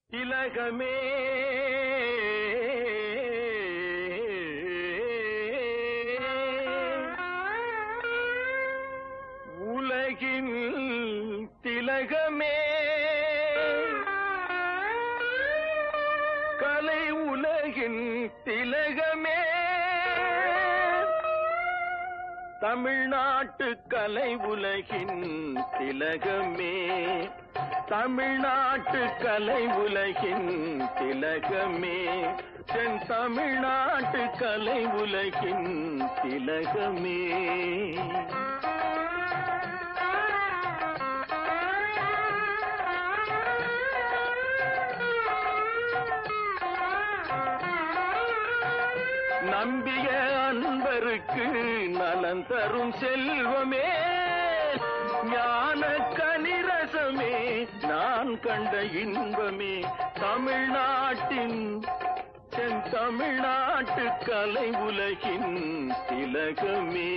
திலகமே உலகின் திலகமே கலை உலகின் திலகமே தமிழ்நாட்டு கலை உலகின் திலகமே தமிழ்நாட்டு கலை உலகின் திலகமே தென் தமிழ்நாட்டு கலை உலகின் திலகமே நம்பிய அன்பருக்கு நலன் தரும் செல்வமே ஞான கனிரசமே நான் கண்ட இன்பமே தமிழ்நாட்டின் தென் தமிழ்நாட்டு கலை உலகின் திலகமே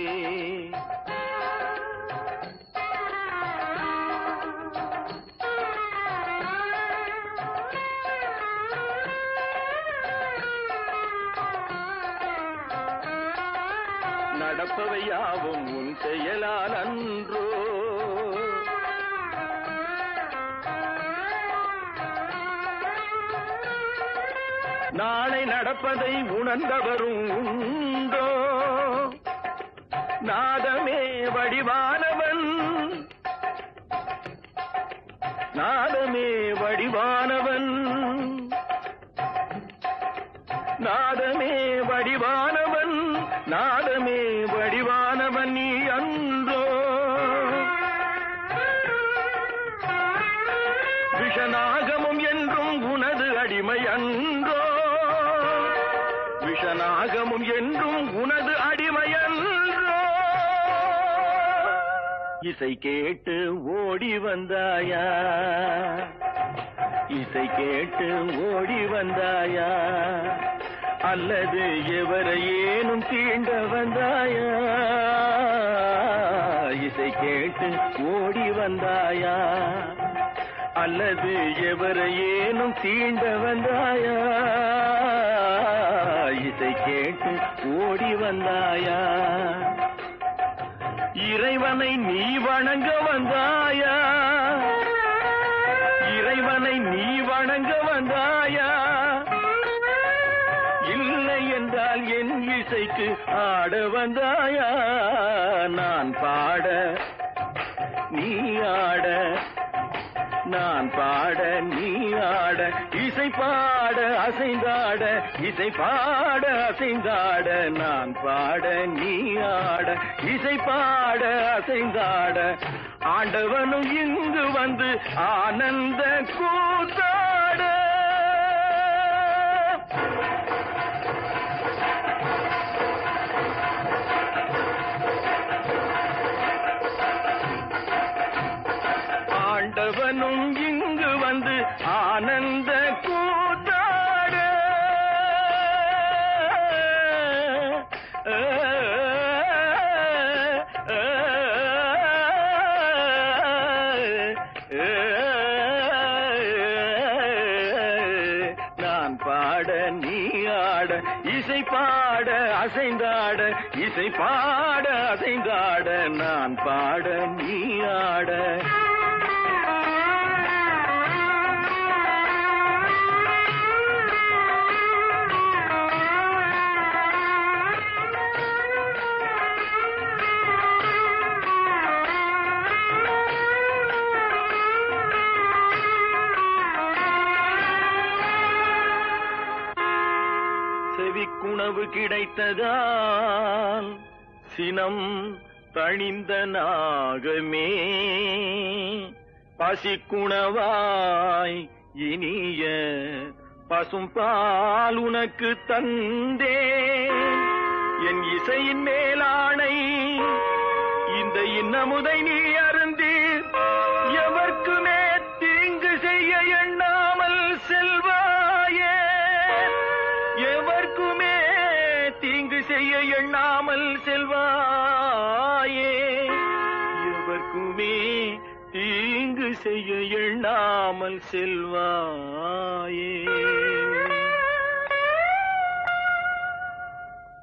நடப்பவையாவும் உன் செயலால் அன்றோ நாளை நடப்பதை உணர்ந்தவரும் உண்டோ நாதமே வடிவானவன் நாதமே வடிவானவன் நாதமே வடிவானவன் நாதமே வடிவானவன் நீ அன்றோ விஷநாகமும் என்றும் உனது அடிமை அன்றோ விஷநாகமும் என்றும் உனது அடிமை அன்றோ இசை கேட்டு ஓடி வந்தாயா இசை கேட்டு ஓடி வந்தாயா அல்லது எவரையேனும் தீண்ட வந்தாயா இசை கேட்டு ஓடி வந்தாயா அல்லது எவரையேனும் தீண்ட வந்தாயா இசை கேட்டு ஓடி வந்தாயா இறைவனை நீ வணங்க வந்தாயா இறைவனை நீ வணங்க வந்தாயா இல்லை என்றால் என் இசைக்கு ஆட வந்தாயா நான் பாட நீ ஆட நான் பாட நீ ஆட இசை பாட அசைந்தாட இசை பாட அசைந்தாட நான் பாட நீ ஆட இசை பாட அசைந்தாட ஆண்டவனும் இங்கு வந்து ஆனந்த கூத்தாட ஆண்டவனும் இங்கு வந்து ஆனந்த கூத்தாட நான் பாட நீ ஆட இசை பாட அசைந்தாட இசை பாட அசைந்தாட நான் பாட நீ ஆட செவிக்குணவு கிடைத்ததால் சினம் தணிந்த நாகமே பசிக்குணவாய் இனிய பசும்பால் உனக்கு தந்தே என் இசையின் மேலானை இந்த இன்னமுதை நீ அருந்தி எவர்க்குமே தீங்கு செய்ய எண்ணாமல் செல்வாயே எவர்க்குமே தீங்கு செய்ய எண்ணாமல் செல்வாயே எவர்க்குமே தீங்கு செய்ய எண்ணாமல் செல்வாயே